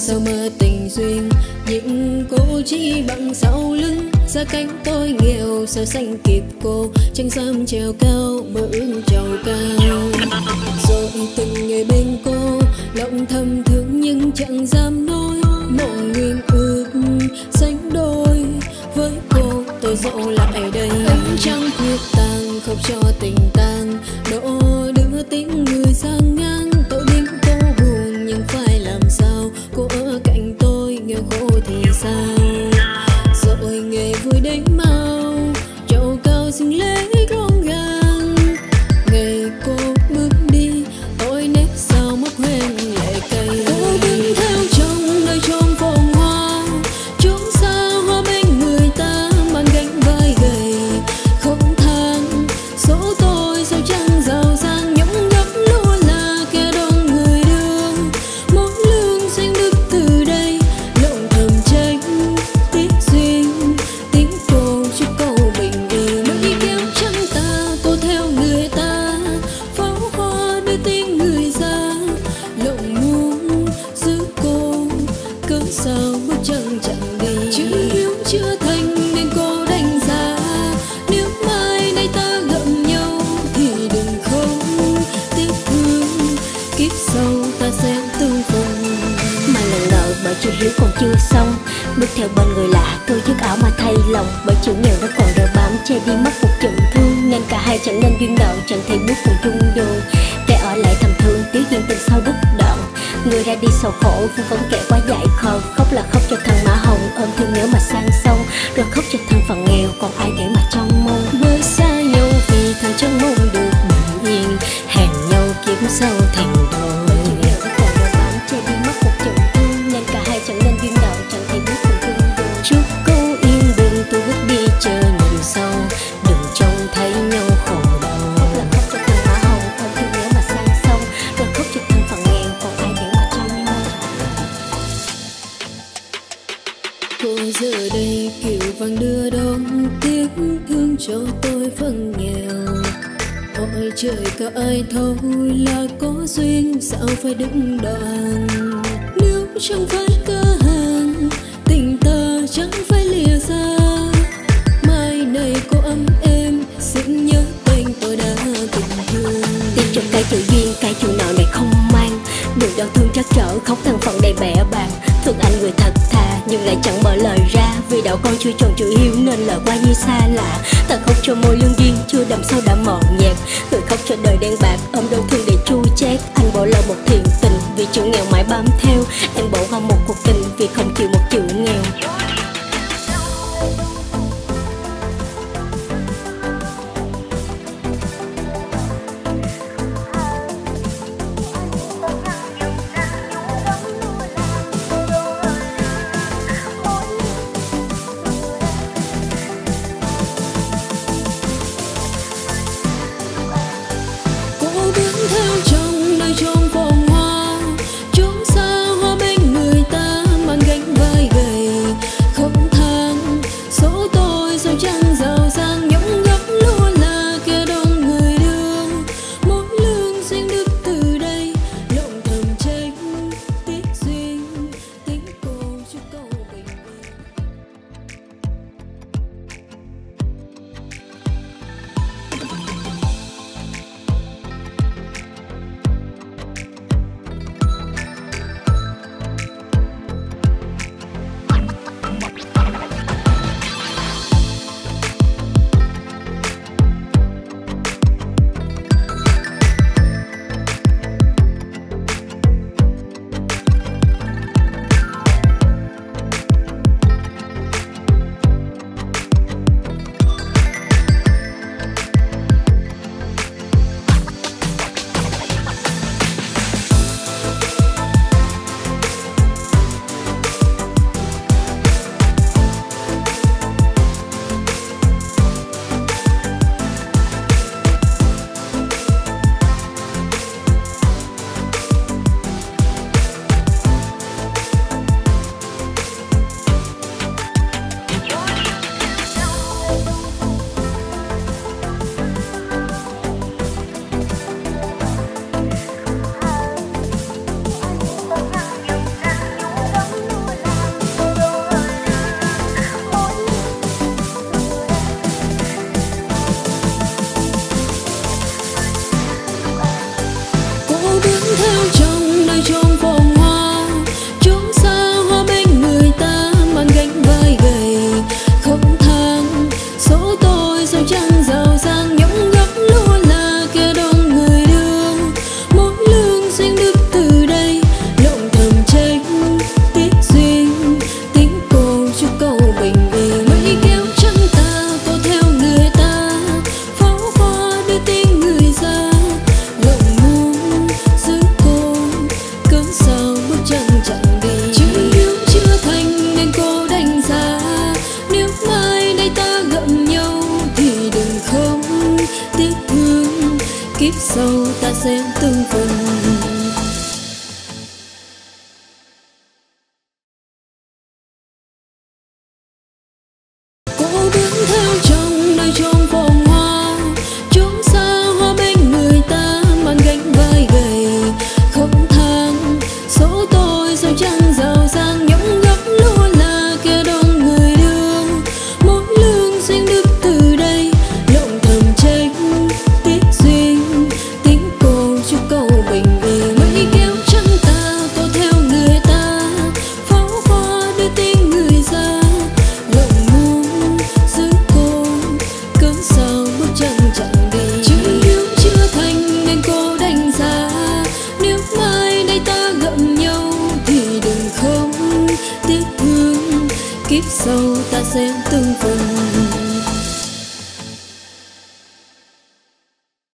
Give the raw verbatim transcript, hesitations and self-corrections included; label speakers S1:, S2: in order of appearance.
S1: sao mơ tình duyên, những cô chỉ bằng sau lưng xa cánh tôi nghèo sao xanh kịp cô trăng xăm treo cao mơ ước trầu cao. Rồi từng ngày bên cô lòng thầm thương nhưng chẳng dám nói, mộng nguyên ước sánh đôi với cô tôi dỗ lại đây. Ánh trăng khuya tàn không cho tình tan, đổ đưa tiếng người sang ngang. Tôi biết cô buồn nhưng phải làm sao, cô ở cạnh tôi nghèo khổ thì sao. Rồi ngày vui đến mau trầu cao xin lễ rộn ràng. Ngày cô bước đi tôi nếp sau mất hoen lệ cây. Cô bước theo trong nơi chốn vòng hoa, chốn xa hoa bên người ta mang gánh vai gầy không than. Số tôi sao chẳng giàu sang nhúng nhấp lúa là kẻ đông người đường. Mỗi lương xanh đứt từ đây lộn thầm trách tiếc duyên, tiếng cô chúc câu bình yên. Mỗi kéo trắng ta cô theo người ta, pháo hoa đưa tiếng người ra. Lộng muốn giữ cô cớ sao bước chân chẳng đi. Chữ hiếu chưa thành nên cô đánh giá, nếu mai đây ta gặp nhau thì đừng không tiếc thương. Kiếp sau ta sẽ tương phùng.
S2: Mà lần nợ bởi chữ hiếu còn chưa xong, bước theo bên người lạ tôi chiếc áo mà thay lòng. Bởi chữ nghèo nó còn đeo bám che đi mất một chữ thương, nên cả hai chẳng nên duyên nợ chẳng thể bước cùng chung đường. Kẻ ở lại thầm thương tiếc duyên tình sau đứt đoạn, người ra đi sầu khổ vương vấn kẻ quá dại khờ. Khóc là khóc cho thằng má hồng ôm thương nhớ mà sang sông, rồi khóc cho thằng phận nghèo còn ai để mà trong mong.
S1: Mới xa nhau vì thằng chẳng mong được bình yên, hẹn nhau kiếp sau thành đôi.
S2: Chữ nghèo nó còn đeo bám che đi mất một chữ thương, nên cả hai chẳng nên duyên nợ chẳng thể bước cùng chung đường.
S1: Chúc cô yên đường tôi bước đi chờ nhìn sau, đừng trông thấy nhau khổ đau.
S2: Khóc là khóc cho thằng má hồng ôm thương nhớ mà sang sông, rồi khóc cho thằng phận nghèo còn ai để mà trong mong.
S1: Cô giờ đây kiểu vàng đưa đón tiếc thương cho tôi phần nghèo. Ôi trời có ai thôi là có duyên sao phải đứng đoạn. Nếu chẳng phải cơ hàng tình ta chẳng phải lìa xa. Mai này cô ấm em xin nhớ tên tôi đã từng thương.
S2: Tiếc cho cái chữ duyên cái chữ nợ này không mang, đường đau thương trắc trở khóc thân phận đầy bẻ bàng. Thương anh người thật thà nhưng lại chẳng mở lời ra, vì đạo con chưa tròn chữ hiếu nên lời qua như xa lạ. Ta khóc cho môi lương duyên chưa đậm sâu đã mòn nhạt, người khóc cho đời đen bạc ôm đau thương để chui chét. Anh bỏ lỡ một thiện tình vì chữ nghèo mãi bám theo, em bỏ qua một cuộc tình vì không chịu một chữ nghèo.
S1: Cô bước theo trong nơi chốn vòng hoa, chốn xa hoa bên kiếp sau ta sẽ tương phùng. Cô bước theo chồng nơi chốn vòng hoa, chốn xa hoa bên người ta mang gánh vai gầy không than. Số tôi sao chẳng giàu sang, nhõng gấp lúa là kia đông người đưa. Mỗi lương riêng đức từ đây lộng thầm trách tiếc duyên, tiếng cô chúc câu bình yên. Mây kéo trắng ta tô theo người ta, pháo hoa đưa tiếng người ra. Lộng muốn giữ cô cớ sao bước chân chẳng đi. Chưa yêu chưa thành nên cô đánh giá, nếu mai đây ta gặp nhau thì đừng không tiếc thương, kiếp sau ta sẽ tương phùng.